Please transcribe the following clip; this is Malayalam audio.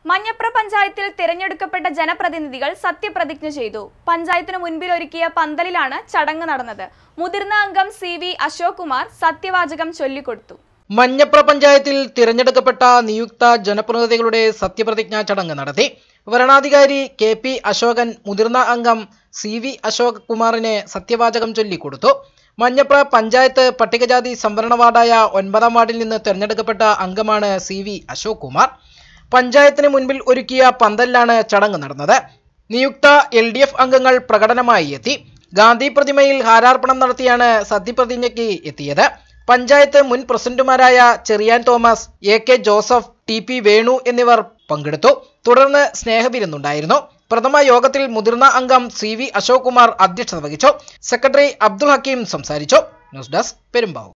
മഞ്ഞപ്ര പഞ്ചായത്തിൽ തിരഞ്ഞെടുക്കപ്പെട്ട ജനപ്രതിനിധികൾ സത്യപ്രതിജ്ഞ ചെയ്തു. പഞ്ചായത്തിന് മുൻപിൽ ഒരുക്കിയ പന്തലിലാണ് ചടങ്ങ് നടന്നത്. മുതിർന്ന അംഗം സി.വി. അശോക് കുമാർ സത്യവാചകം ചൊല്ലിക്കൊടുത്തു. മഞ്ഞപ്ര പഞ്ചായത്തിൽ തിരഞ്ഞെടുക്കപ്പെട്ട നിയുക്ത ജനപ്രതിനിധികളുടെ സത്യപ്രതിജ്ഞാ ചടങ്ങ് നടത്തി. വരണാധികാരി കെ.പി. അശോകൻ മുതിർന്ന അംഗം സി.വി. അശോക് കുമാറിനെ സത്യവാചകം ചൊല്ലിക്കൊടുത്തു. മഞ്ഞപ്ര പഞ്ചായത്ത് പട്ടികജാതി സംവരണ വാർഡായ 9ാം വാർഡിൽ നിന്ന് തിരഞ്ഞെടുക്കപ്പെട്ട അംഗമാണ് സി.വി. അശോക് കുമാർ. പഞ്ചായത്തിന് മുൻപിൽ ഒരുക്കിയ പന്തലിലാണ് ചടങ്ങ് നടന്നത്. നിയുക്ത LDF അംഗങ്ങൾ പ്രകടനമായി എത്തി. ഗാന്ധി പ്രതിമയിൽ ഹാരാർപ്പണം നടത്തിയാണ് സത്യപ്രതിജ്ഞയ്ക്ക് എത്തിയത്. പഞ്ചായത്ത് മുൻ പ്രസിഡന്റുമാരായ ചെറിയാൻ തോമസ്, AK ജോസഫ്, TP വേണു എന്നിവർ പങ്കെടുത്തു. തുടർന്ന് സ്നേഹവിരുന്നുണ്ടായിരുന്നു. പ്രഥമ യോഗത്തിൽ മുതിർന്ന അംഗം സി.വി. അശോക് കുമാർ അധ്യക്ഷത വഹിച്ചു. സെക്രട്ടറി അബ്ദുൽ ഹക്കീം സംസാരിച്ചു. News desk Perumbavoor.